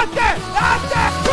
Latte! Latte!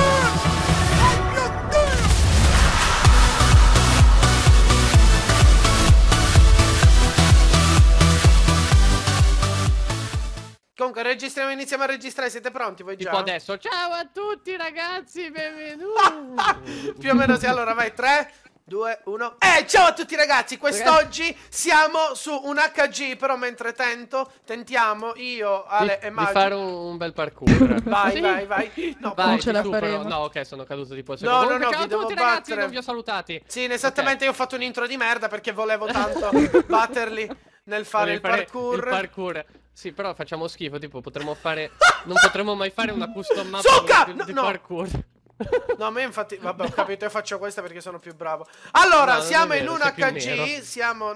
Comunque registriamo, iniziamo a registrare, siete pronti voi già? Tipo adesso, ciao a tutti ragazzi, benvenuti. Più o meno sì, allora vai, 3, 2, 1. Ciao a tutti ragazzi, quest'oggi siamo su un HG, però mentre tentiamo io, Ale e Magi di fare un bel parkour. Vai, sì. vai. No, vai, non ce la supero. faremo. No, ok, sono caduto tipo il No, secondo. no, Ciao vi a devo tutti ragazzi, battere. non vi ho salutati. Sì, esattamente, io ho fatto un intro di merda perché volevo tanto batterli nel fare il parkour. Il parkour. Sì, però facciamo schifo, tipo potremmo fare... non potremmo mai fare una custom map di parkour. No, me infatti, vabbè, ho capito, io faccio questa perché sono più bravo. Allora, no, siamo vero, in un HG, siamo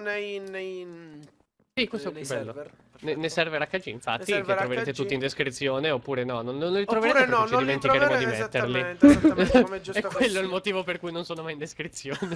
Sì, questo è nei più bello. server. Nei server HG, infatti, che server troverete HG. tutti in descrizione, oppure no, non li troverete Oppure no, perché ci non li dimenticheremo di troverete, metterli. esattamente, come è giusto E quello è così. il motivo per cui non sono mai in descrizione.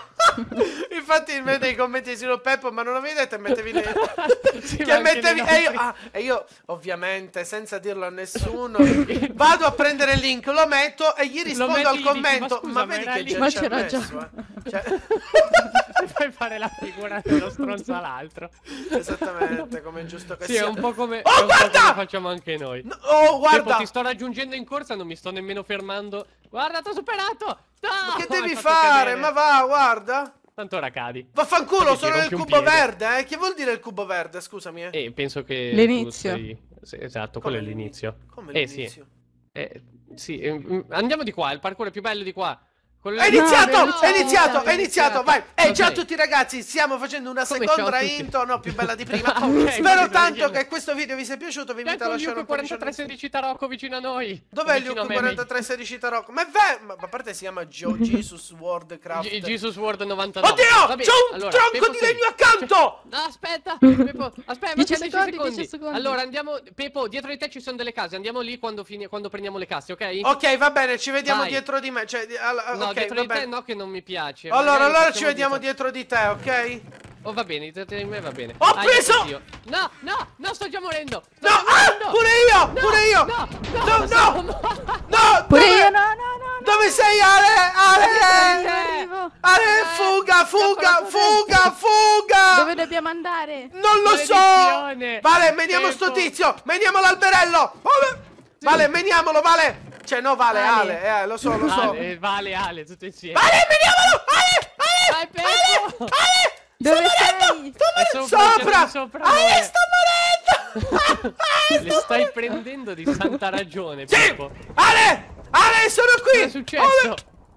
Infatti nei commenti di Peppo, ma non lo vedete, mettevi nei... Sì, che ma anche mettevi nei e io ovviamente senza dirlo a nessuno vado a prendere il link, lo metto e gli rispondo metti, al gli commento. dici, Ma ma vedi scusa, che ma già Ma ci ha c'era messo, già. Cioè... Puoi fare la figura dello stronzo all'altro. Esattamente, come è giusto che Sì, sia. è un po' come, Oh, è un po' guarda! come facciamo anche noi. No, oh, guarda! Tipo, ti sto raggiungendo in corsa, non mi sto nemmeno fermando. Guarda, t'ho superato! No! Ma che Hai devi fatto fare? cadere. Ma va, guarda. Tanto ora cadi. Vaffanculo, Quindi ti sono nel rompi un cubo piede. verde, Che vuol dire il cubo verde? Scusami, Penso che L'inizio. tu sì, esatto, Come quello è l'inizio. Come Sì. l'inizio? Andiamo di qua, il parkour è più bello di qua. È iniziato, no, è iniziato, no, è iniziato, vai. Ok. Ciao a tutti ragazzi, stiamo facendo una Come seconda ciao a tutti? intro, no, più bella di prima. Ok, Spero quindi tanto diciamo- che questo video vi sia piaciuto, vi invito a Ecco lasciare un Luke pollice 4316 Tarocco vicino a noi. Dov'è il Vicino a Luke me, 4316 Tarocco? Ma a parte si chiama Jesus Wordcraft. Jesus World 99. Oddio, Vabbè, c'ho un allora, tronco Peppo di sì. legno accanto! No, aspetta, Peppo, aspetta, 10 manca 10 secondi, secondi. 10 secondi. Allora andiamo, Peppo, dietro di te ci sono delle case. Andiamo lì quando prendiamo le casse, ok? Ok, va bene, ci vediamo Vai. dietro di me. Cioè, No, ok, dietro va di te bene. no, che non mi piace. Allora Magari ci facciamo vediamo dietro di te, ok? Oh, va bene, dietro di me va bene. Ho preso! oddio. No, no, sto già morendo. Sto No, già morendo. pure io, pure io! No! Pure dove- io, no. Dove sei, Ale? Ale! Arrivo. Ale, fuga! Dove dobbiamo andare? Non lo so! Maledizione! Vale, meniamo Peppo. sto tizio! Meniamo l'alberello! Vale, meniamolo, Vale! Cioè, no, Vale, Ale, lo so. Ale, tutto insieme. Vale, meniamolo! Ale! Vai, Peppo! Dove sei? Sopra! Ale, sto morendo! Le stai prendendo di santa ragione, Sì! Peppo. Ale, sono qui! Cosa è successo?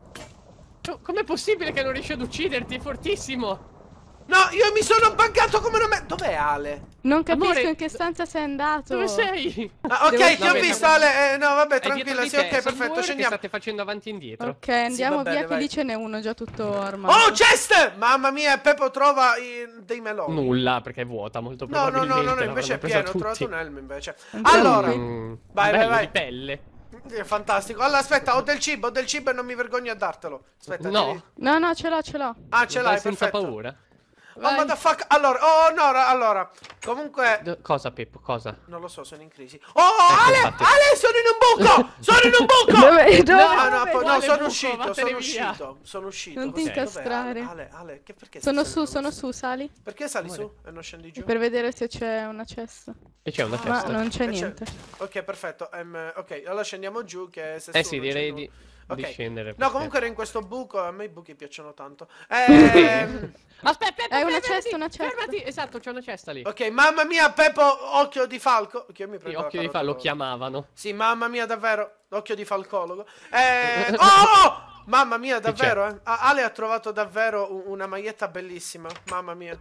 Com'è possibile che non riesci ad ucciderti? È fortissimo. No, io mi sono buggato come non me... Dov'è Ale? Non capisco Amore, in che stanza sei andato. Dove sei? Ah, ok, Devo- ti ho Vabbè, visto vabbè. Ale. No, vabbè, È dietro tranquilla, di sì, te. ok, Sono 2 perfetto, ore che scendiamo. state facendo avanti e indietro. Ok, andiamo va bene, via vai. che lì ce n'è uno già tutto armato. Oh, chest! Mamma mia, Peppo trova dei meloni. Nulla, perché è vuota, molto No, probabilmente. invece è l'avranno presa pieno, ho tutti. trovato un elmo invece. Andiamo. Allora, vai, bello vai. di pelle. È fantastico. Allora, aspetta, ho del cibo e non mi vergogno a dartelo. Aspetta, No. tieni. No, ce l'ho. Ah, ce l'hai, senza perfetto. paura. Oh, Vai. motherfucker. Allora, comunque... Cosa, Peppo? Cosa? Non lo so, sono in crisi. Oh, Ale, infatti. Ale, sono in un buco! Sono in un buco! Dove? No, Quale sono buco? uscito, Vattene via. sono uscito. Non ti Cos'è? incastrare. Dov'è Ale, perché Sono stai su, salendo? sali. Perché sali Amore. su e non scendi giù? Per vedere se c'è una cesta. E c'è una Ma cesta. non c'è E niente. Ok, perfetto. Ok, allora scendiamo giù che se Sì, direi di scendere. No, comunque era in questo buco, a me i buchi piacciono tanto. Aspetta, Peppo, È una fermati, cesta, una cesta. Fermati, esatto, c'è una cesta lì. Ok, mamma mia, Peppo, occhio di falco. Che io mi Sì, prendo la occhio di carota fa, lo rosa. chiamavano. Sì, mamma mia, davvero. Occhio di falcologo. Oh! Mamma mia, davvero, c'è? Ale ha trovato davvero una maglietta bellissima. Mamma mia.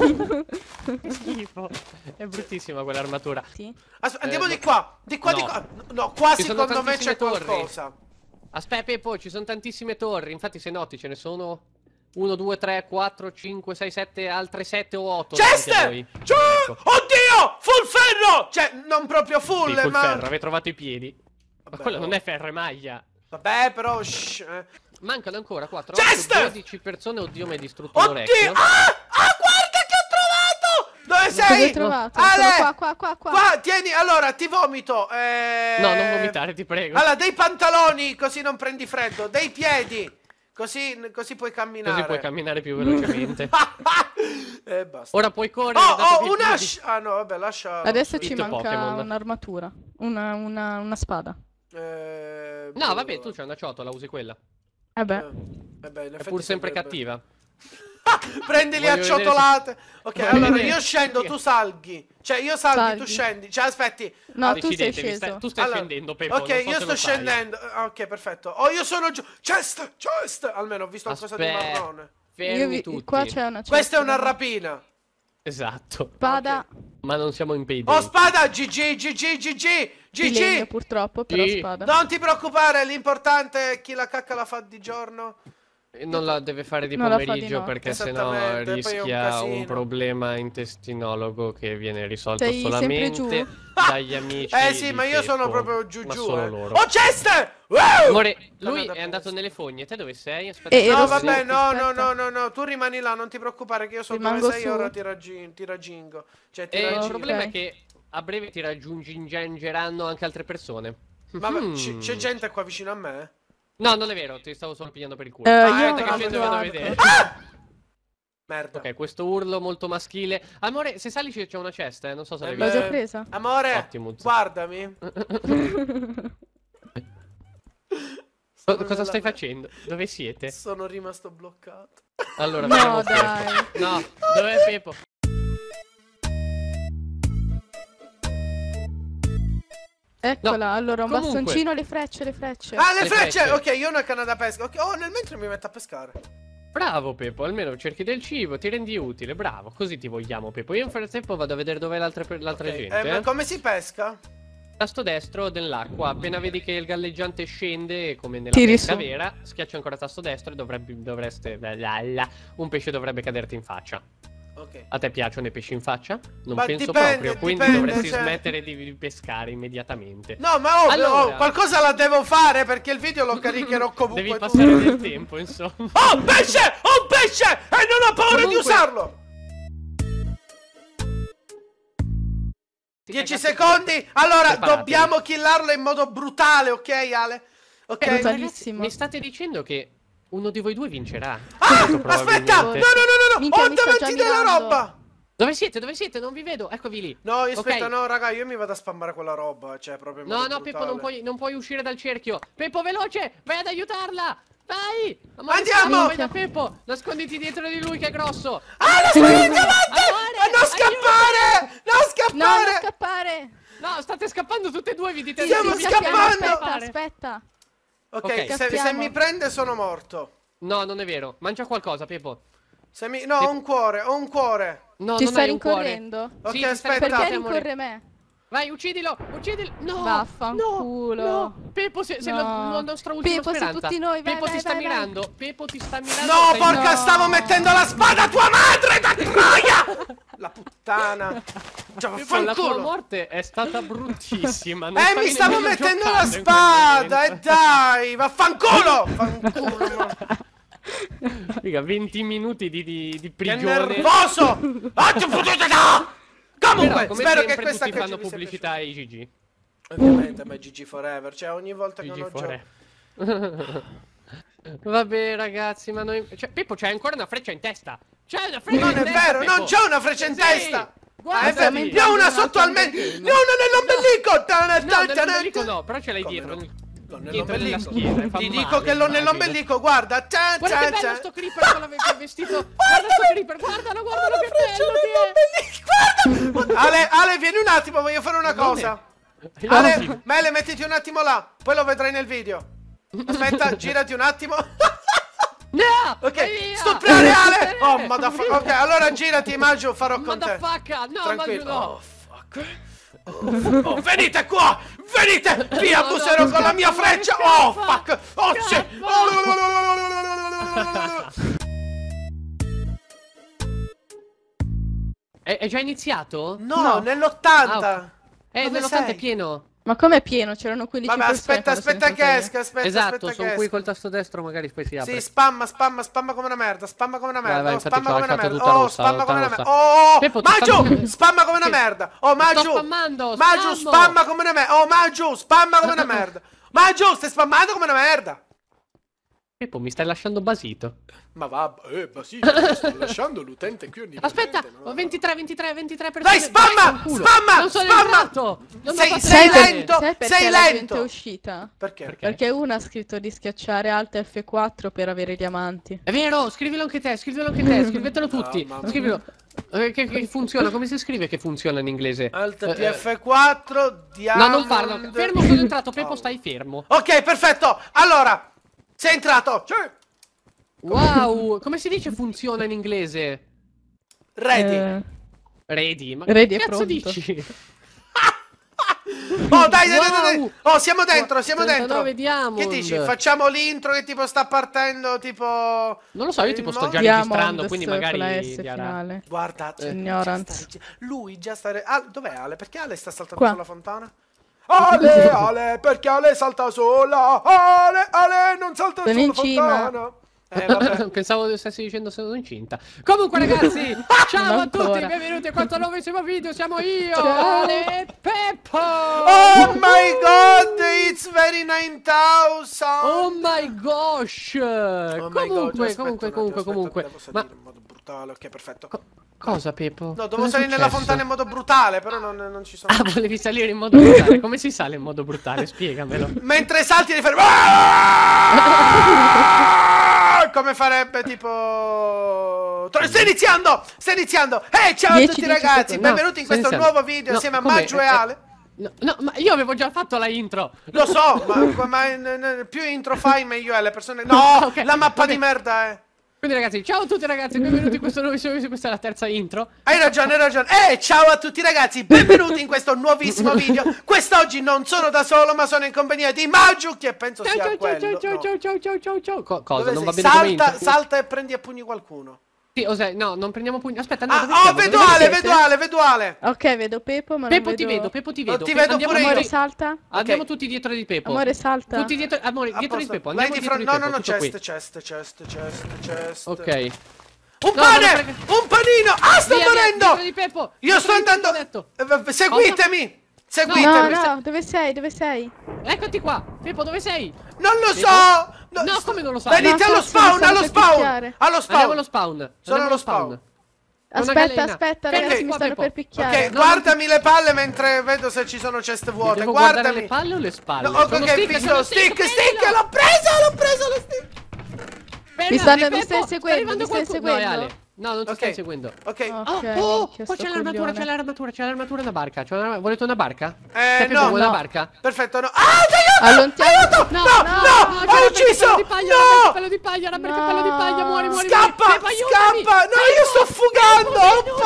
Schifo. È bruttissima quell'armatura. Sì. Andiamo no. di qua. Di qua, di No. qua. No, qua Ci sono secondo me c'è tantissime torri. qualcosa. Aspetta, Peppo, ci sono tantissime torri. Infatti, se noti, ce ne sono 1, 2, 3, 4, 5, 6, 7, altre 7 o 8. Chest! Ecco. Oddio! Full ferro! Cioè, non proprio Sì, full, full ma... ferro, avete trovato i piedi. Ma Vabbè, quello oh. non è ferro, è maglia. Vabbè, però... Mancano ancora 4, Chest! 8, 12 persone. Oddio, mi hai distrutto Oddio! l'orecchio. Ah, guarda che ho trovato! Dove dove Dove hai sei? trovato? Ale! Sono qua. Qua, tieni, allora, ti vomito. No, non vomitare, ti prego. Allora, dei pantaloni, così non prendi freddo. Dei piedi, così puoi camminare. Così puoi camminare più velocemente. Basta. Ora puoi correre. dato Oh, che i una... piedi- Ah, no, vabbè, lascia... Adesso ci Scritto manca Pokémon. un'armatura. Una spada. No, vabbè, tu c'hai una ciotola, usi quella. Vabbè. Vabbè, in È effetti pur sempre sembrerebbe- cattiva. Prendili a Voglio vedere ciotolate. Ok, Voglio allora vedere io se- scendo, tu salghi. Cioè, io salghi, tu Salghi. scendi. Cioè, aspetti. No, tu sei Decidetevi, sceso. tu stai Allora, scendendo, Pepo. ok, non so io se sto lo sai. scendendo. Ok, perfetto. Oh, io sono giù. Chest. Almeno ho visto qualcosa di Aspetta, marrone. fermi tutti. Qua c'è una cesta. Questa è una rapina. Esatto. spada Ma non siamo in payday. Oh, spada, GG. di legno purtroppo, però Sì. spada. Non ti preoccupare, l'importante è chi la cacca la fa di giorno. Non la deve fare di Non la fa di pomeriggio notte. perché sennò Esattamente, poi è un rischia casino. un problema intestinologo che viene risolto Sei sempre solamente giù? dagli amici. Sì, di ma io sono Peppo, proprio giù. ma solo Eh. loro. Oh, chest! Wow! Amore, lui Tornate a è andato posto. nelle fogne, te dove sei? Aspetta, E No, ero vabbè, su, no, aspetta. no, tu rimani là, non ti preoccupare che io so Rimango dove sei, su. ora ti raggingo. Cioè, ti E il raggiro. problema Ok. è che a breve ti raggiungeranno anche altre persone. Ma Hmm. c'è gente qua vicino a me? No, non è vero, ti stavo solo pigliando per il culo. Io aspetta ho che un scendo, altro vedo a arco. vedere. Merda. Ok, questo urlo molto maschile. Amore, se sali c'è una cesta, non so se l'hai L'ho vista. già presa. Amore, Optimus. guardami. Cosa stai facendo? Dove siete? Sono rimasto bloccato. Allora, No, vediamo dai. Peppo. No, dov'è Peppo? Eccola, allora un comunque. bastoncino, le frecce. Ah, le Le frecce! frecce. Ok, io ho una canna da pesca. Ok, oh, nel mentre mi metto a pescare. Bravo Peppo, almeno cerchi del cibo, ti rendi utile, bravo, così ti vogliamo Peppo. Io nel frattempo vado a vedere dov'è l'altra Ok, gente. ma come si pesca? Tasto destro dell'acqua, appena vedi che il galleggiante scende, come nella Tiri pesca su. vera, schiaccia ancora tasto destro e dovreste... un pesce dovrebbe caderti in faccia. Ok. A te piacciono i pesci in faccia? Non Ma penso dipende, proprio, quindi dipende, dovresti cioè- smettere di pescare immediatamente. No, ma Allora. qualcosa la devo fare perché il video lo caricherò comunque. Devi tu. passare del tempo, insomma. Oh, pesce! Ho un pesce! E non ho paura di Comunque- usarlo! 10 secondi. Allora, Preparatevi. dobbiamo killarlo in modo brutale, ok, Ale? Ok. Brutal- Ragazzi, Brutalissimo. mi state dicendo che uno di voi due vincerà? Ah, Molto aspetta! No, probabilmente. no! Minchia, Ho mi sto davanti già della mirando. roba! Dove siete? Dove siete? Non vi vedo. Eccovi lì. No, aspetta, Ok. no, raga, io mi vado a spammare quella roba. Cioè, proprio in No, modo no, Peppo, brutale. non puoi uscire dal cerchio. Peppo, veloce! Vai ad aiutarla! Vai! Amore, Andiamo! Vai da Peppo! Nasconditi dietro di lui che è grosso! Ah, la spingi avanti! Amore, Non scappare! Non No, scappare! non scappare. No, state scappando tutte e due, vi dite Stiamo vi scappando! scappare. Aspetta. Ok, Ok. se Scappiamo. mi prende sono morto. No, non è vero. Mangia qualcosa, Peppo. No, ho un cuore, ho un cuore. No, Ci non sta hai un cuore. rincorrendo? Ok, Sì, ti sta aspetta. Perché rincorrendo, amore. rincorre me? Vai, uccidilo! Uccidilo! No! Vaffanculo. No! Peppo, sei No. la nostra ultima Peppo, sei speranza. tutti noi, vai, Peppo vai, ti sta vai, vai. mirando. Peppo ti sta mirando. No, Stai- porca, No. stavo mettendo la spada a tua madre da troia! La puttana. Già, Peppo, la tua vaffanculo. morte è stata bruttissima. Non Mi stavi stavo nemmeno mettendo la giocando in quel spada, e momento. dai, vaffanculo! Fanculo. Figa, 20 minuti di Che prigione. nervoso! Ah, ti potete da! Comunque, Però, come spero sempre, che questa tutti fanno vi sia pubblicità ai GG. piaciuta. Ovviamente, ma è GG Forever, cioè ogni volta che GG uno for gioca. Vabbè, ragazzi, ma noi... Cioè, Peppo, c'hai ancora una freccia in testa. C'hai una freccia Non in è testa, vero, Peppo. non c'ho una freccia in Sì. testa! Guarda, Ah, è vero, sì. ne ho una sotto al mento! Ne ho una nell'ombelico! No, nell'ombelico no, però ce l'hai Come dietro. no? Dietro Nell'ombelico. nella schiena, e fa Ti male, dico che l'ho immagino. nell'ombelico, guarda! Guarda che bello sto creeper con il vestito. Guarda sto creeper, guardalo che bello che è. Ale, vieni un attimo, voglio fare una Non cosa. è- Ale, Mele, mettiti un attimo là, poi lo vedrai nel video. Aspetta, girati un attimo. No! Ok, vai via! stuprare Ale! Oh, motherfucker. Ok, allora girati, Maggio, farò con te. Motherfucker! No, Tranquillo. Maggio, no! Oh, fuck. Oh, venite qua! Venite! Via, No, buserò no, con la mia scappa, freccia! scappa, Oh, fuck! Oh, sì! È già iniziato? No, No. nell'80! Ah, Dove nell'80 sei? è pieno. Ma com'è pieno? C'erano 15 Vabbè, persone aspetta che esca, Esatto, aspetta sono che qui esca. col tasto destro, magari poi si apre. Sì, spamma come una merda, spamma come una merda. vai, Oh, infatti spamma c'ho come una lasciato merda. tutta Oh, rossa, spamma tutta come una rossa. merda. Oh, Peppo, ti Magiu, spammi- spamma come una Che- merda. Oh, Sto Magiu. spammando, Magiu, spammo. spamma come una merda. Oh, Magiu, spamma come una merda. Magiu, stai spammando come una merda. Peppo, mi stai lasciando basito. Ma va, Basile, sto lasciando l'utente qui onnipotente. Aspetta, ho 23 persone. Dai, spamma, Culo. spamma, Non sono spamma. entrato. Non ho fatto Sei niente. lento, Sai perché sei la gente lento. è uscita? Perché? Perché uno ha scritto di schiacciare Alt F4 per avere i diamanti. È vero, scrivilo anche te, scrivetelo tutti. mamma Scrivilo. Che funziona? Come si scrive che funziona in inglese? Alt PF4, No, diamond. non farlo. Fermo, sono entrato. Peppo, stai fermo. Ok, perfetto. Allora, sei entrato. Sì. Wow, come si dice funziona in inglese? Ready. Ready, ma Ready che è cazzo pronto. dici? Oh, dai. Wow. Oh, siamo dentro, siamo 39 dentro. diamond. Che dici? Facciamo l'intro che tipo sta partendo, tipo... Non lo so, io tipo sto già Diamond registrando, quindi con la magari S Diara- finale. Guarda, Ignorance. lui già sta... Dov'è Ale? Perché Ale sta saltando Qua. sulla fontana? Ale, perché Ale salta sola? Ale, non salta Sono sulla in cima. fontana. Vabbè. Pensavo che stessi dicendo sono incinta. Comunque ragazzi, ciao Non a tutti, ancora. benvenuti a questo nuovissimo video. Siamo io, Ciao. Ale e Peppo. Oh my god, it's very 9000. Oh my gosh. Oh my God, Comunque, aspetta un attimo, comunque. Devo Ma salire in modo brutale, ok, perfetto. cosa, Peppo? No, devo Cosa è salire nella successo? fontana in modo brutale, però non ci sono. Ah, volevi salire in modo brutale? Come si sale in modo brutale? Spiegamelo. Mentre salti devi fare... Come farebbe tipo... Stai iniziando! Stai iniziando! Ciao a 10, tutti 10 ragazzi, secondi. benvenuti in sto questo iniziando. nuovo video No, insieme a come? Maggio e Ale. No, ma io avevo già fatto la intro. Lo so, ma più intro fai meglio è, le persone... No, Ok, la mappa vabbè. di merda è... Quindi ragazzi, ciao a tutti ragazzi, benvenuti in questo nuovissimo video, questa è la terza intro. Hai ragione, hai ragione. Ciao a tutti ragazzi, benvenuti in questo nuovissimo video. Quest'oggi non sono da solo, ma sono in compagnia di Magiu, che penso Ciao sia ciao ciao quello. ciao No. ciao. Cosa? Dove Non va sei? bene come Salta, intro? salta e prendi a pugni qualcuno. Sì, no, non prendiamo pugni. Aspetta, no, dove Ah, oh, siamo? vedo Dove Ale, siete? vedo Ale, vedo Ale. Ok, vedo Peppo, ma Peppo non ti vedo... vedo, Peppo ti vedo. ti vedo Andiamo pure io. Amore, tutti- salta. Andiamo Ok. tutti dietro di Peppo. Amore, salta. Tutti dietro, amore, A dietro di posto. Peppo. Lei Andiamo di dietro fronte. di No, Peppo, no, tutto qui. chest. Ok. Un No, pane! non frega- Un panino! Ah, sto Via, morendo! dietro di Peppo. Io Dietro sto di Peppo, andando... ho detto. Seguitemi! No, Seguitemi! no, dove sei? Dove sei? Eccoti qua. Peppo, dove sei? Non lo Peppo? so! No, come non lo sai? Venite No, allo cazzo, mi spawn, stanno allo per spawn! picchiare. Allo Andiamo spawn! allo spawn. Sono Andiamo allo spawn. Una Aspetta, galena. aspetta, Fermi ragazzi, qua, mi stanno Peppo. per picchiare. Ok, guardami le palle mentre vedo se ci sono ceste vuote. Devo guardare Guardami. le palle o le spalle? No, ok, Sono ok, stick, visto sono lo stick, prendilo. l'ho preso lo stick. Fermati, Mi stai Peppo, sta seguendo, arrivando mi stai qualcuno. No, è seguendo? Ale. No, non ti Ok. stai seguendo. Ok. Ok, Oh, minchia, poi sto c'è l'armatura, coglione. c'è l'armatura una barca. Volete una barca? Peppo, No, vuoi una no. barca? Perfetto, no. Ah, aiuto! Allontaniamo. Aiuto! No, No, c'è hai la ucciso! barca, pello di paglia, No! pello di paglia, la barca, No. pello di paglia, muori. Scappa! Peppo, aiutami! Scappa! No, io sto fugando!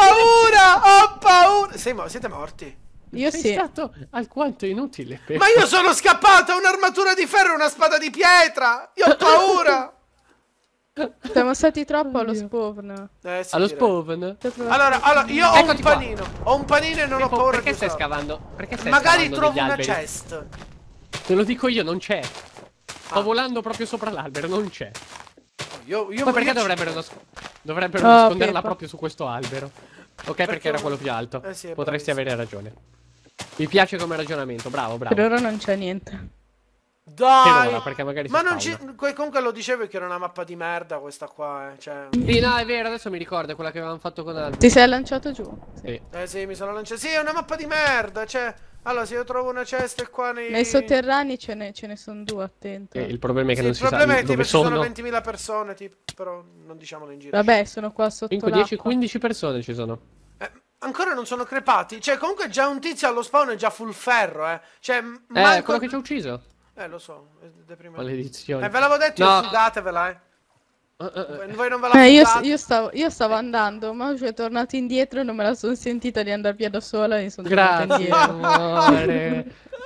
Ho paura! Siete morti? Io Sei sì. stato alquanto inutile, Peppo. Ma io sono scappato! Ho un'armatura di ferro e una spada di pietra! Io ho paura! Siamo stati troppo allo spawn. Sì, Allo direi. spawn? Allora, io ho Eccoti un qua. panino. Ho un panino e non ho Peppo, paura perché di stai usarlo. scavando? Perché stai Magari scavando trovo degli una alberi? chest. Te lo dico io, non c'è. Sto volando proprio sopra l'albero, non c'è. Io Ma perché io- dovrebbero Oh, nasconderla Peppo. proprio su questo albero? Ok, perché era quello più alto. Sì, è Potresti bravissimo. avere ragione. Mi piace come ragionamento, bravo. Per ora non c'è niente. Dai! Per ora, perché magari si Ma non spawna. comunque lo dicevo che era una mappa di merda questa qua, Cioè... Sì, no, è vero, adesso mi ricordo, è quella che avevamo fatto con altri. Ti sei lanciato giù? Sì. Sì, mi sono lanciato. Sì, è una mappa di merda, cioè... Allora, se io trovo una cesta qua Nei sotterranei ce ne sono due, attento. Il problema è che Sì, non il si sa problema è che tipo dove ci sono sono. 20.000 persone, tipo, però non diciamolo in giro. Vabbè, sono qua sotto 5, l'acqua. 10, 15 persone ci sono. Ancora non sono crepati. Cioè, comunque già un tizio allo spawn è già full ferro, Cioè, manco... Quello che ci ha ucciso. Lo so, è deprimente. Maledizione. Ve l'avevo detto, No. io fugatevela, Voi non ve la Io, fugate. io stavo andando, ma è tornato indietro e non me la sono sentita di andare via da sola e sono tornata Grazie, indietro. amore.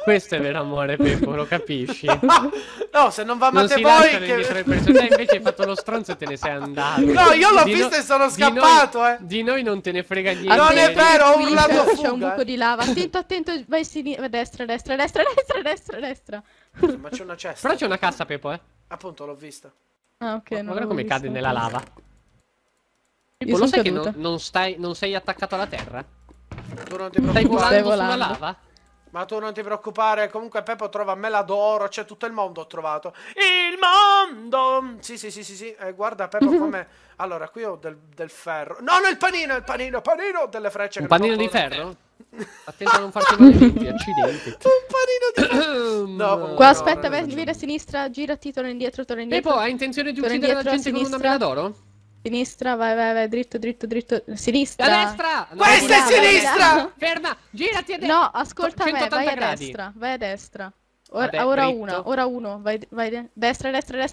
Questo è vero amore, Peppo, lo capisci? No, se non va Non male si voi lanciano che... indietro le persone, invece hai fatto lo stronzo e te ne sei andato. No, io l'ho Di visto no- e sono di noi- scappato, Di noi non te ne frega niente. Non è vero, ho Qui urlato c'è fuga, un buco di lava. Attento, attento, vai a sinistra, destra, destra, destra, destra, destra, destra. Ma c'è una cesta. Però c'è una cassa, Peppo, eh. Appunto, l'ho vista. Ah, ok, non Guarda l'avevo come cade visto. nella lava. Io Peppo, lo son sai che caduta. non sei attaccato alla terra? Tu non ti Stai preoccupare. volando sulla volando. lava? Ma tu non ti preoccupare, comunque Peppo trova mela d'oro, c'è tutto il mondo ho trovato. Il mondo! Sì, sì, sì, sì, sì. Guarda Peppo come... Allora, qui ho del ferro. No, no, il panino, panino, ho delle frecce. Un che panino non di posso- ferro? Attento a non farti male i denti, accidenti. Un panino di ferro. No, comunque Qua no, aspetta, non vedi a sinistra, girati, torna indietro. Peppo, hai intenzione di Torna uccidere la indietro, gente con una sinistra. mela d'oro? Sinistra, vai, dritto, sinistra. A destra! No, Questa è Vai, vai, sinistra! vai. Ferma! Girati a destra! No, ascolta me, 180 vai a gradi. destra, vai a destra. Vabbè, Ora dritto. uno, vai destra,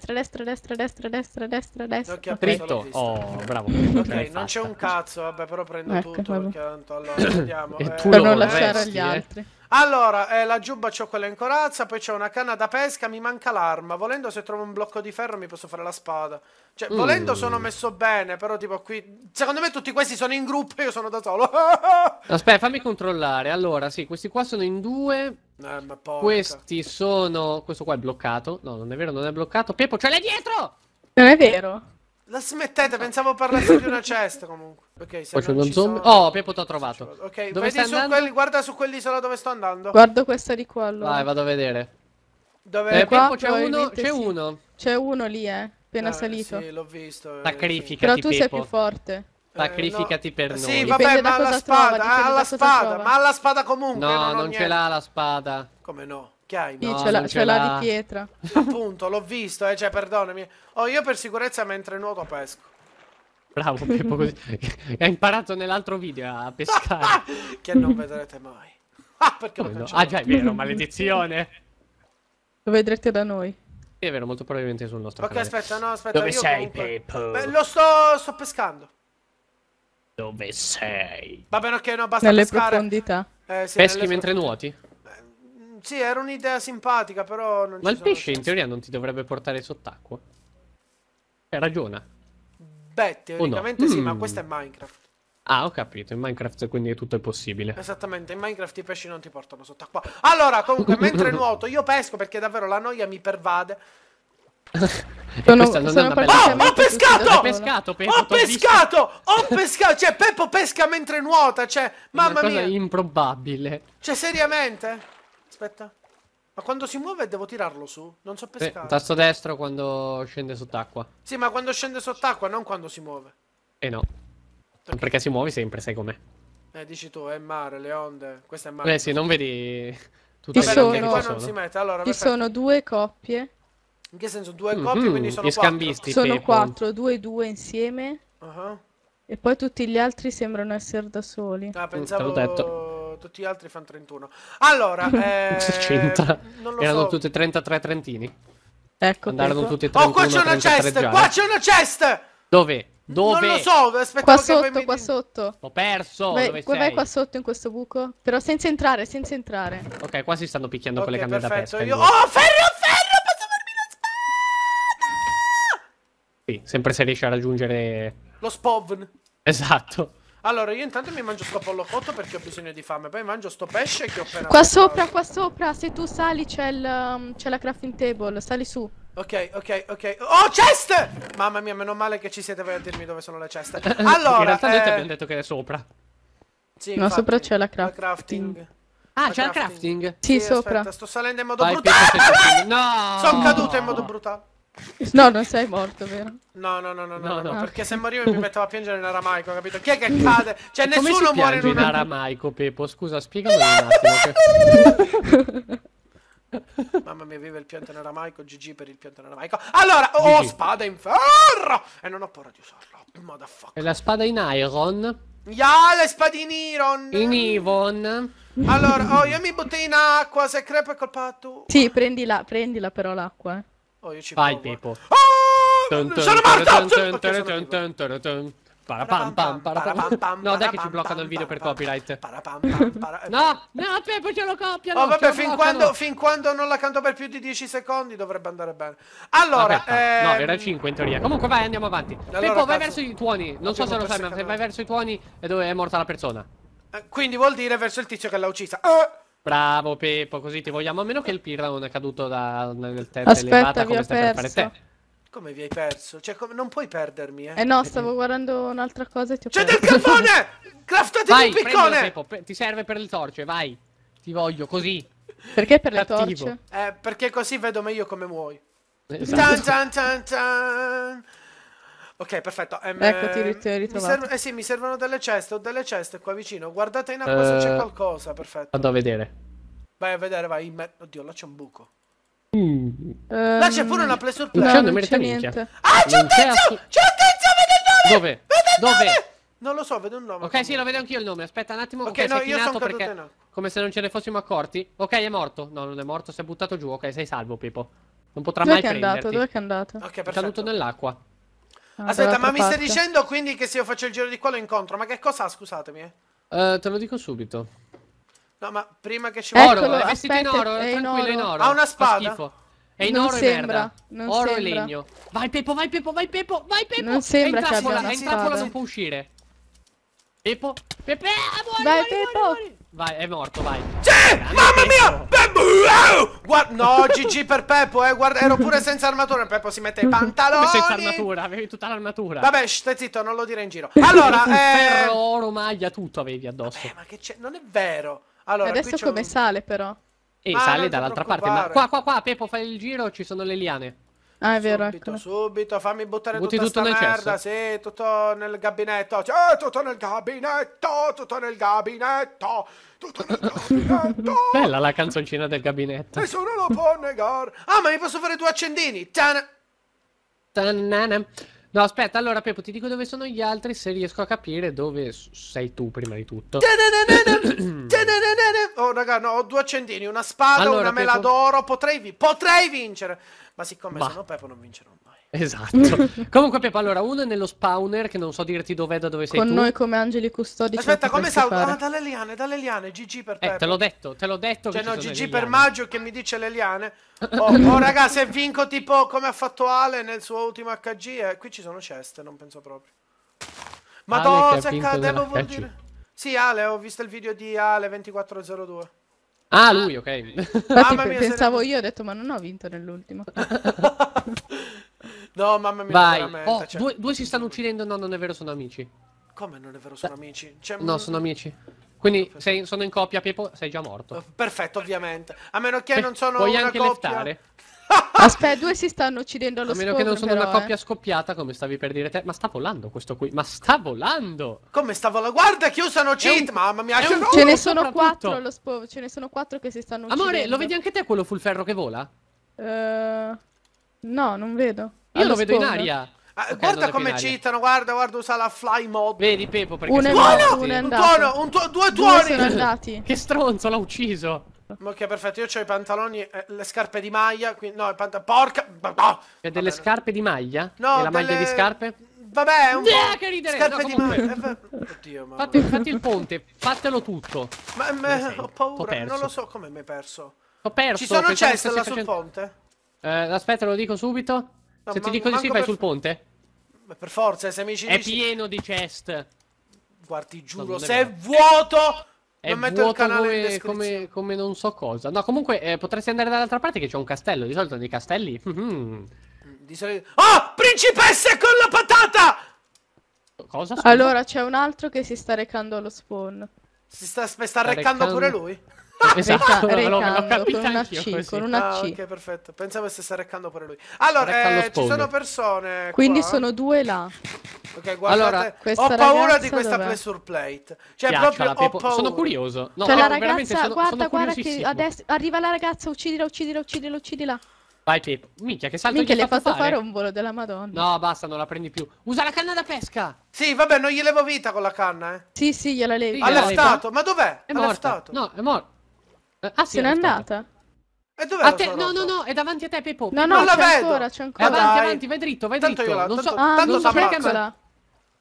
destra. Occhio a Ok. Peppo, l'ho Dritto. visto. Oh, bravo. Ok, Ce l'hai non c'è fatta. un cazzo, vabbè, però prendo Ecco, tutto vabbè. perché tanto allora vediamo. E tu Per lo non lasciare vorresti, agli altri. Allora, la giubba c'ho quella in corazza, poi c'ho una canna da pesca, mi manca l'arma. Volendo, se trovo un blocco di ferro mi posso fare la spada. Cioè, volendo sono messo bene, però tipo qui... Secondo me tutti questi sono in gruppo e io sono da solo. Aspetta, fammi controllare. Allora, sì, questi qua sono in due. Ma porca. Questi sono... Questo qua è bloccato. No, non è vero, non è bloccato. Peppo, ce l'hai dietro! Non è vero? La smettete, pensavo parlassi di una cesta comunque. Ok, se Poi c'è non uno ci zombie. sono- Oh, Peppo, t'ho trovato. Ok, Dove vedi stai su andando? quelli, guarda su quell'isola dove sto andando. Guardo questa di qua allora. Vai, vado a vedere. Dove... qua Peppo, c'è uno. probabilmente C'è sì. uno. C'è uno lì, appena salito. Sì, l'ho visto. Sacrificati, Però tu sei Peppo. più forte. Sacrificati per noi. Sì, Dipende vabbè, da ma alla cosa spada, trova, dipende da alla cosa spada, trova. ma alla spada comunque. No, ho non ce niente. l'ha la spada. Come no? Che hai? Sì, No, ce l'ha non ce ce l'ha l'ha. di pietra. Appunto, l'ho visto, cioè, perdonami. Oh, io per sicurezza mentre nuoto pesco. Bravo, Peppo, così. Hai imparato nell'altro video a pescare. Che non vedrete mai. Ah, perché lo Come no? cancello? Ah, già, è vero, maledizione. Lo vedrete da noi. Sì, è vero, molto probabilmente sul nostro Ok, canale. aspetta, no, aspetta. Dove io sei, comunque... Peppo? Beh, lo sto pescando. Dove sei? Va bene, ok, no, basta Nelle pescare. profondità. Sì, Peschi nelle mentre profondità. nuoti? Sì, era un'idea simpatica, però non Ma ci il sono pesce in senso. teoria non ti dovrebbe portare sott'acqua. Ragiona. Beh, teoricamente sì, ma Mm. questo è Minecraft. Ah, ho capito, in Minecraft quindi tutto è possibile. Esattamente, in Minecraft i pesci non ti portano sott'acqua. Allora, comunque, mentre nuoto, io pesco perché davvero la noia mi pervade. Questa non è una bella Oh, cosa. ho pescato! Hai pescato, Peppo, Ho t'ho visto. pescato! Ho pescato! Cioè, Peppo pesca mentre nuota, cioè, mamma Una cosa mia. improbabile. Cioè, seriamente? Aspetta. Ma quando si muove devo tirarlo su? Non so pescare. Tasto destro quando scende sott'acqua. Sì, ma quando scende sott'acqua, non quando si muove. Eh no. Perché si muove sempre, sai com'è. Dici tu, è mare, le onde. Questo è mare. Beh sì, non vedi tutte Ci le sono- onde che qua ci non si sono. mette. Allora, Ci perfetto. sono due coppie. In che senso? Due coppie, quindi sono gli quattro. scambisti, Sono Peppo. 4, 2 e 2 insieme. Ah, E poi tutti gli altri sembrano essere da soli. Ah, pensavo te l'ho detto. tutti gli altri fanno 31. Allora, Cosa c'entra? non lo Erano so. tutti 33 trentini. Ecco, Andarono Peppo. tutti e 31, Oh, qua c'è una 33 chest! già, Qua eh. c'è una chest! Dove? Dove? Non lo so, aspettavo Qua che voi sotto, mi qua di- sotto. Ho perso. Vai, Dove vai sei? qua sotto in questo buco. Però senza entrare, senza entrare. Ok, qua si stanno picchiando con le Ok, canne da perfetto. pesca. in Io... due. Oh, ferro! Posso farmi la spada! Sì, sempre se riesci a raggiungere... Lo spawn. Esatto. Allora, io intanto mi mangio sto pollo cotto perché ho bisogno di fame. Poi mangio sto pesce che ho appena Qua pescato. sopra, se tu sali c'è la crafting table, sali su. Ok. Oh, chest! Mamma mia, meno male che ci siete voi a dirmi dove sono le ceste. In Allora, realtà noi ti abbiamo detto che è sopra. sì, No, infatti, sopra c'è la crafting. Ah, La c'è il crafting. crafting? Sì, Aspetta, sopra. sto salendo in modo Vai, brutale. Peppo, sei tocchino. No! Sono caduto in modo brutale. No, non sei morto, vero? No, No. perché se morivo mi mettevo a piangere in aramaico, capito? Chi è che cade? Cioè, Come nessuno si muore in piange in una... aramaico, Peppo? Scusa, spiegamelo un attimo. Mamma mia, vive il pianto in aramaico, GG per il pianto in aramaico. Allora, ho GG. spada in ferro! E non ho paura di usarla, E motherfucker. la spada in iron? Ya, le spadine Iron! In Ivon? Allora, oh, io mi butto in acqua, se crepa è colpa tua. Sì, prendila però l'acqua, Oh, io ci Vai, provo. Peppo. Oh, sono morto! Perché sono vivo? Parapam pam, parapam. No, dai che ci bloccano il video per copyright. No, no, Peppo ce lo copiano. Oh, vabbè, fin quando non la canto per più di 10 secondi dovrebbe andare bene. Allora, no, era 5 in teoria. Comunque vai, andiamo avanti. Allora, Peppo, vai cazzo. verso i tuoni. Non so se lo sai, ma se vai verso i tuoni è dove è morta la persona. Quindi vuol dire verso il tizio che l'ha uccisa. Bravo Peppo, così ti vogliamo. A meno che il pirla non è caduto nel tetto Aspetta, elevata vi come ho stai per fare perso. te. Come vi hai perso? Cioè, non puoi perdermi, Eh no, stavo guardando un'altra cosa e ti ho C'è perso. del carbone! Craftati Vai, un prendilo piccone! Peppo, ti serve per le torce, vai. Ti voglio così. Perché per le Cattivo. torce? Perché così vedo meglio come muoio. Esatto. Tan, tan, tan, tan. Ok, perfetto. Ecco, ti ho ritrovato. sì, mi servono delle ceste. Ho delle ceste qua vicino. Guardate in acqua se c'è qualcosa. Perfetto. Vado a vedere. Vai a vedere, vai. Oddio, là c'è un buco. Là Là c'è pure una play No, surplus. c'è non merita c'è minchia. niente. Ah, c'è un tizio! C'è un tizio! Vede il nome! Dove? Vede il Dove? nome! Non lo so, vedo un nome. Ok, sì, lo vedo anch'io il nome. Aspetta un attimo. Ok, Ok, no, sei io sono chinato caduto perché in acqua. come se non ce ne fossimo accorti. Ok, è morto. No, non è morto, si è buttato giù. Ok, sei salvo, Pippo. Non potrà Dov'è mai che è andato? prenderti. Dov'è che è andato? Ok, È caduto perfetto. nell'acqua. Ah, Aspetta, ma dall'altra mi stai parte. dicendo quindi che se io faccio il giro di qua lo incontro? Ma che cosa? Scusatemi. Te lo dico subito. No, ma prima che ci Eccolo, Oro, è vestito in aspetta, oro, è in tranquillo, in oro. oro. Ha una Fa spada? schifo. È in Non oro e sembra, merda. non Oro e sembra. legno. Vai Peppo, vai Peppo, vai Peppo, vai Peppo. Non sembra che abbia una È in trappola, spada. non può uscire. Peppo, Peppe, muori, Vai, muori, Peppo. muori, muori. Vai, è morto, vai. Sì! Mamma mia! Peppo. Guarda, no, GG per Peppo, guarda, ero pure senza armatura. Peppo si mette i pantaloni. Come senza armatura, avevi tutta l'armatura. Vabbè, stai zitto, non lo dire in giro. Allora, Ferro, oro, maglia, tutto avevi addosso. ma che c'è? Non è vero. Allora, Adesso qui c'è come un... sale però? E Ma sale non ti dall'altra parte. Ma preoccupare. qua, Peppo, fai il giro, ci sono le liane. Ah, è vero, Subito, ecco. subito, fammi buttare Butti tutta tutto sta nel merda. Sì, tutto nel gabinetto. Tutto nel gabinetto, tutto nel gabinetto, tutto nel gabinetto. Bella la canzoncina del gabinetto. Nessuno lo può negare. Ah, ma mi posso fare 2 accendini. Tana. Ta-na-na. No, aspetta, allora Peppo, ti dico dove sono gli altri se riesco a capire dove sei tu prima di tutto. Oh, raga, no, ho 2 accendini, una spada, Allora, una mela Peppo. d'oro. Potrei vincere. Ma siccome Bah. sono Peppo non vincerò mai. Esatto. Comunque Peppo, allora, uno è nello spawner, che non so dirti dov'è, da dove sei Con tu. noi come angeli custodi. ce Aspetta, lo come potresti salgo? fare. Ah, dalle liane, GG per Peppo. Te l'ho detto Cioè, che no, ci sono GG le per liane. Maggio che mi dice le liane. Oh, raga, se vinco tipo come ha fatto Ale nel suo ultimo HG, qui ci sono ceste, non penso proprio. Madonna, Ale che ha se vinto cadevo vuol nell'HG. dire... Sì, Ale, ho visto il video di Ale 2402. Ah, lui, ok. Infatti Mamma mia, pensavo se- io, ho detto ma non ho vinto nell'ultimo. No, mamma mia, Vai. veramente. Oh, cioè, due si stanno uccidendo. No, non è vero, sono amici. Come non è vero, sono amici? Cioè, No, sono amici. Quindi sono in coppia, Peppo, sei già morto. Perfetto, ovviamente. A meno che non sono Puoi una anche coppia. leftare. Aspetta, 2 si stanno uccidendo allo A meno che non spawn, sono una però, coppia scoppiata, come stavi per dire te. Ma sta volando questo qui. Ma sta volando. Come stavo la... Guarda che usano cheat, mamma mia, è che un- no! Ce ne Oh, sono soprattutto. 4 allo spawn, ce ne sono 4 che si stanno uccidendo. Amore, lo vedi anche te quello full ferro che vola? No, non vedo. Io Allo lo vedo in spawn. aria. Ah, Ok, non guarda è come più in aria. cheatano, guarda, usa la fly mode. Vedi, Peppo, perché Uno sei è morti. morto, uno è Un andato. tuono, due 2 sono tuoni. andati. Che stronzo, l'ha ucciso. Ok, perfetto, io ho i pantaloni e le scarpe di maglia, quindi no, i pantaloni... Porca... No. C'è delle Vabbè, scarpe di maglia? no, E la maglia delle- di scarpe? Vabbè, un po'... Che ridere. Scarpe No, di comunque. maglia. Oddio, mamma. Fatti il ponte, fatelo tutto. Ma Dove sei? ho paura, T'ho perso. non lo so come mi hai perso. Ho perso. Ci sono pensavo chest stessi là sul facendo- ponte? Aspetta, lo dico subito. No, Se ti ma- dico di sì, manco vai per- sul ponte. Beh, per forza, se mi ci È dici... pieno di chest. Guardi, No, giuro, non è se è vero. vuoto... È non metto il vuoto canale in come, descrizione. come non so cosa. No, comunque potresti andare dall'altra parte che c'è un castello. Di solito nei castelli. Di solito... Oh, principessa con la patata! Cosa? Scusa? Allora, c'è un altro che si sta recando allo spawn. Si sta reccando reccando- pure lui? Esatto, l'ho Recando capito con una anch'io C, così. con una Ah, C. ok, perfetto. Pensavo stesse reccando pure lui. Allora, Recca allo ci spawn. sono persone Quindi qua. sono 2 là. Ok, guardate. Allora, questa ho paura ragazza di questa dov'è? play sur plate. Cioè, Piacciala, proprio ho Peppo. paura. Sono curioso. No, C'è la veramente ragazza, sono guarda che curiosissimo. adesso arriva la ragazza, uccidila. Vai, Peppo. Minchia, che salto Minchia, gli le hai hai fatto fare un volo della Madonna. No, basta, non la prendi più. Usa la canna da pesca. Sì, vabbè, non gli levo vita con la canna, eh. Sì, gliela levi. Sì, Ha gliela leftato. Ma dov'è? È Ha morta. leftato. No, è morta. Ah, sì, Se n'è leftato. andata? E dov'è A lo te, sono no, rotto? no, è davanti a te, Peppo. No, Non no, la c'è vedo. ancora, c'è È ancora. dai. avanti, vai dritto, vai Tanto dritto. io la- Non so, tanto- Ah, tanto non t'ammazzo. piccola.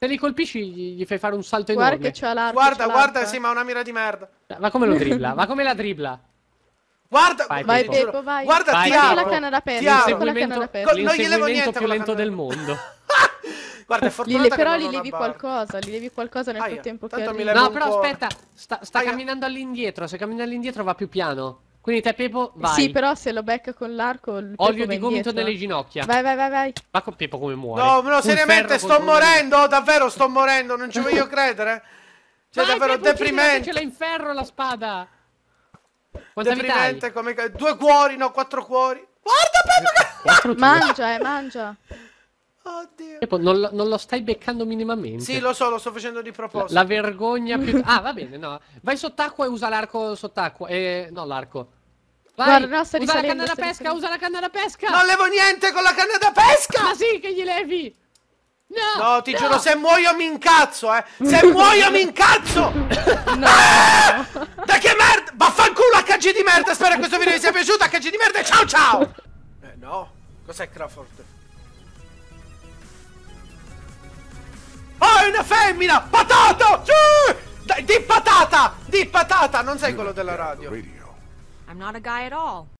Se li colpisci gli fai fare un salto Guarda enorme. che c'ha l'arco. Guarda, c'ha guarda, l'arco. sì, ma ha una mira di merda. Va come lo dribbla, va come la dribbla. Guarda, Vai, ti giuro. Peppo, vai. Guarda, Vai, ti Vai con apro. la canna da pesca. Ti Vai apro. con la canna da Co- pesca. non gli levo L'inseguimento niente più con la lento canna. del mondo. Guarda, è fortunato che Però non gli ho una levi barra. qualcosa, gli levi qualcosa nel Aia, frattempo che tanto mi arriva. levo No, un però po'. aspetta, sta Aia. camminando all'indietro. Se cammina all'indietro va più piano. Quindi te, Pepo, vai. Sì, però se lo becca con l'arco, il Olio Peppo va di gomito indietro. nelle ginocchia. Vai, vai, vai, vai. Ma con Pepo come muore? No, no, Un seriamente, ferro sto contro un- morendo, davvero sto morendo, non ci voglio credere. Cioè, Vai, davvero Pepo, uccidila, deprimente. ce l'ha in ferro la spada. Quanta vita hai? Deprimente come... 2 cuori, no, 4 cuori. Guarda, Pepo che... Quattro tue. Mangia, mangia. Oddio. Pepo, non lo stai beccando minimamente. Sì, lo so, lo sto facendo di La, proposito. la vergogna più... Ah, va bene, no. Vai sott'acqua e usa l'arco sott'acqua. No, l'arco. Vai, Guarda, no, sta usa la risalendo, canna da sta pesca, risalendo. usa la canna da pesca. Non levo niente con la canna da pesca! Ma sì, che gli levi. No, No, ti giuro, se muoio mi incazzo, Se muoio mi incazzo! No. Da che merda! Vaffanculo HG di merda! Spero che questo video vi sia piaciuto, HG di merda, e ciao ciao! No, cos'è Crawford? Oh, è una femmina! Patata! Sì! Dai, di patata! Di patata! Non sei quello della radio. I'm not a guy at all.